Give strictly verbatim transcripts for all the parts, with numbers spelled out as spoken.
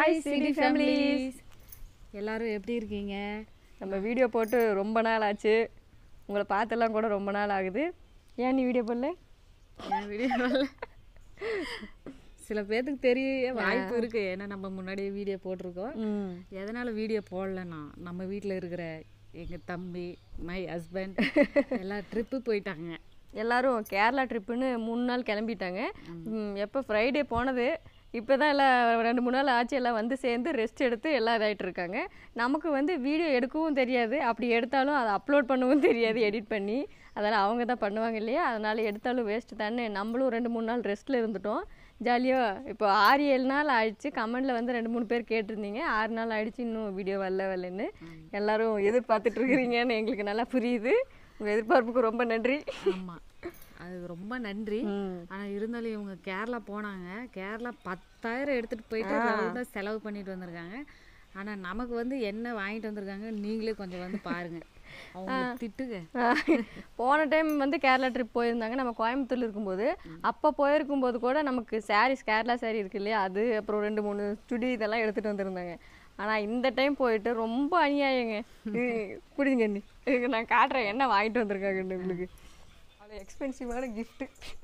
Hi City families. எல்லாரும் எப்படி இருக்கீங்க? நம்ம வீடியோ போட்டு ரொம்ப நாள் ஆச்சு. உங்களை பார்த்தெல்லாம் கூட ரொம்ப நாள் ஆகுது. ஏன் நீ வீடியோ போடல? ஏன் வீடியோ போடல? சில பேருக்கு தெரிய வாய்ப்பு இருக்கு. ஏன்னா நம்ம முன்னாடியே வீடியோ போட்டிருக்கோம். எதனால வீடியோ போடலன்னா நம்ம வீட்டில் இருக்கிற எங்கள் தம்பி மை ஹஸ்பண்ட் எல்லாம் ட்ரிப்பு போயிட்டாங்க. எல்லாரும் கேரளா ட்ரிப்புன்னு மூணு நாள் கிளம்பிட்டாங்க. எப்போ ஃப்ரைடே போனது, இப்போ தான் எல்லாம் ரெண்டு மூணு நாள் ஆச்சு. எல்லாம் வந்து சேர்ந்து ரெஸ்ட் எடுத்து எல்லாம் இதாகிட்டு இருக்காங்க. நமக்கு வந்து வீடியோ எடுக்கவும் தெரியாது, அப்படி எடுத்தாலும் அதை அப்லோட் பண்ணவும் தெரியாது எடிட் பண்ணி. அதெல்லாம் அவங்க தான் பண்ணுவாங்க இல்லையா, அதனால் எடுத்தாலும் வேஸ்ட்டு தானே. நம்மளும் ரெண்டு மூணு நாள் ரெஸ்ட்டில் இருந்துட்டோம் ஜாலியாக. இப்போ ஆறு ஏழு நாள் ஆயிடுச்சு. கமெண்டில் வந்து ரெண்டு மூணு பேர் கேட்டிருந்தீங்க, ஆறு நாள் ஆயிடுச்சு இன்னும் வீடியோ வரல வரலன்னு. எல்லோரும் எதிர்பார்த்துட்டு இருக்கிறீங்கன்னு எங்களுக்கு நல்லா புரியுது. உங்கள் எதிர்பார்ப்புக்கு ரொம்ப நன்றி. ஆமாம், அது ரொம்ப நன்றி. ஆனால் இருந்தாலும் இவங்க கேரளா போனாங்க. கேரளா பத்தாயிரம் எடுத்துகிட்டு போயிட்டு தான் செலவு பண்ணிட்டு வந்திருக்காங்க. ஆனால் நமக்கு வந்து என்ன வாங்கிட்டு வந்திருக்காங்க நீங்களே கொஞ்சம் வந்து பாருங்கள். அவங்க திட்டுங்க. போன டைம் வந்து கேரளா ட்ரிப் போயிருந்தாங்க நம்ம கோயம்புத்தூர்ல இருக்கும்போது. அப்போ போயிருக்கும்போது கூட நமக்கு சாரீஸ், கேரளா சாரீ இருக்கு இல்லையா, அது அப்புறம் ரெண்டு மூணு சுடி இதெல்லாம் எடுத்துகிட்டு வந்திருந்தாங்க. ஆனால் இந்த டைம் போயிட்டு ரொம்ப அநியாயங்க. குடிங்க நீ, நான் காட்டுறேன் என்ன வாங்கிட்டு வந்திருக்காங்கன்னு உங்களுக்கு. அது எக்ஸ்பென்சிவான கிஃப்ட்டு.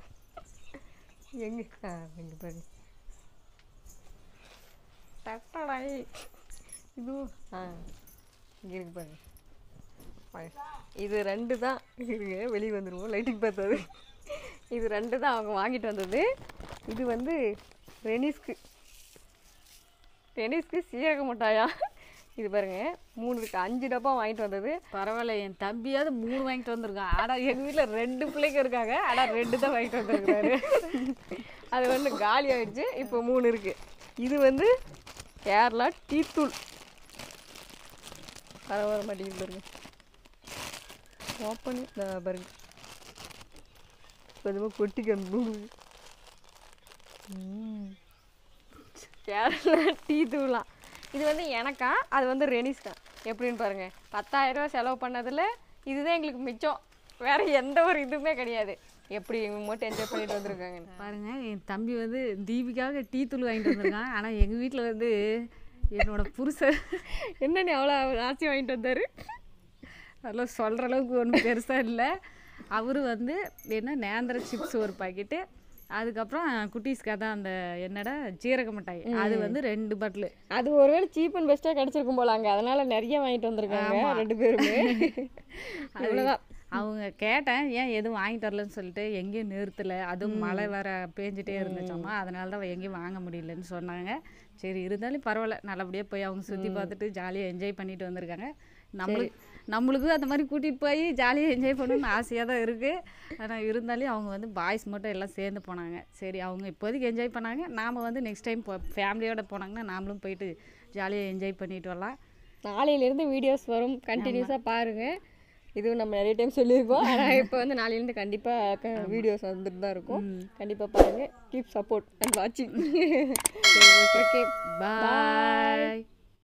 எங்கே ஆ எங்கே பாருங்க, தட்டடாய் இதுவும் ஆ இங்கே இருக்கு பாருங்க. இது ரெண்டு தான் இருங்க, வெளியே வந்துடுவோம், லைட்டிங் பார்த்தது. இது ரெண்டு தான் அவங்க வாங்கிட்டு வந்தது. இது வந்து ரெனிஸ்க்கு ரெனிஸ்க்கு சீரக மிட்டாயா. இது பாருங்க, மூணு இருக்கு, அஞ்சு டப்பா வாங்கிட்டு வந்தது. பரவாயில்ல, என் தம்பியாவது மூணு வாங்கிட்டு வந்திருக்கான். ஆனால் எங்கள் வீட்டில் ரெண்டு பிள்ளைங்க இருக்காங்க, ஆனால் ரெண்டு தான் வாங்கிட்டு வந்துருக்காரு. அது வந்து காலி ஆகிடுச்சு, இப்போ மூணு இருக்குது. இது வந்து கேரளா டீ தூள். பரவாயில்ல மாட்டேங்குது பாருங்க, ஓப்பன் பாருங்க, கொஞ்சமாக கொட்டிக்கணும். கேரளா டீ தூளாம். இது வந்து எனக்கா, அது வந்து ரெனிஸ்கா. எப்படின்னு பாருங்கள், பத்தாயிரரூவா செலவு பண்ணதில் இதுதான் எங்களுக்கு மிச்சம். வேறு எந்த ஒரு இதுவுமே கிடையாது. எப்படி மட்டும் என்ஜாய் பண்ணிட்டு வந்திருக்காங்க பாருங்கள். என் தம்பி வந்து தீபிக்காக டீ தூள் வாங்கிட்டு வந்திருக்கான். ஆனால் எங்கள் வீட்டில் வந்து என்னோட புருஷன் என்ன நீ அவ்வளோ ஆசை வாங்கிட்டு வந்தார். அதெல்லாம் சொல்கிற அளவுக்கு ஒன்றும் பெருசாக இல்லை. அவர் வந்து என்ன நேந்திர சிப்ஸ் ஒரு பாக்கெட்டு, அதுக்கப்புறம் குட்டீஸ்க்காக தான் அந்த என்னடா சீரக மிட்டாய், அது வந்து ரெண்டு பாட்டில். அது ஒருவேளை சீப் அண்ட் பெஸ்ட்டாக கிடச்சிருக்கும் போல அங்கே, அதனால் நிறைய வாங்கிட்டு வந்திருக்காங்க ரெண்டு பேருமே. அவ்வளோதான். அவங்க கேட்டேன் ஏன் எதுவும் வாங்கிட்டு வரலன்னு சொல்லிட்டு, எங்கேயும் நிறுத்தலை, அதுவும் மழை வர பேஞ்சிட்டே இருந்துச்சோம்மா, அதனால தான் எங்கேயும் வாங்க முடியலன்னு சொன்னாங்க. சரி இருந்தாலும் பரவாயில்ல, நல்லபடியாக போய் அவங்க சுற்றி பார்த்துட்டு ஜாலியாக என்ஜாய் பண்ணிட்டு வந்திருக்காங்க. நம்மளுக்கு நம்மளுக்கு அந்த மாதிரி கூட்டிகிட்டு போய் ஜாலியாக என்ஜாய் பண்ணணும்னு ஆசையாக தான் இருக்குது. ஆனால் இருந்தாலும் அவங்க வந்து பாய்ஸ் மட்டும் எல்லாம் சேர்ந்து போனாங்க. சரி அவங்க இப்போதைக்கு என்ஜாய் பண்ணாங்க. நாம் வந்து நெக்ஸ்ட் டைம் போ ஃபேமிலியோடு போனாங்கன்னா நாமளும் போயிட்டு ஜாலியாக என்ஜாய் பண்ணிட்டு வரலாம். நாளையிலேருந்து வீடியோஸ் வரும், கண்டினியூஸாக பாருங்கள். இதுவும் நம்ம நிறைய டைம் சொல்லியிருக்கோம். ஆனால் இப்போ வந்து நாளையிலேருந்து கண்டிப்பாக வீடியோஸ் வந்துட்டு தான் இருக்கும். கண்டிப்பாக பாருங்கள். கீப் சப்போர்ட் அண்ட் வாட்சிங். ஓகே, பாய்.